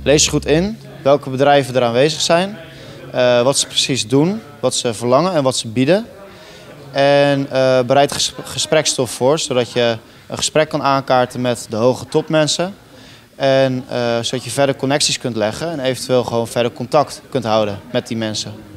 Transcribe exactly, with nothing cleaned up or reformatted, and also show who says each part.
Speaker 1: Lees je goed in welke bedrijven er aanwezig zijn, uh, wat ze precies doen, wat ze verlangen en wat ze bieden. En uh, bereid ges gesprekstof voor, zodat je een gesprek kan aankaarten met de hoge topmensen. En uh, zodat je verder connecties kunt leggen en eventueel gewoon verder contact kunt houden met die mensen.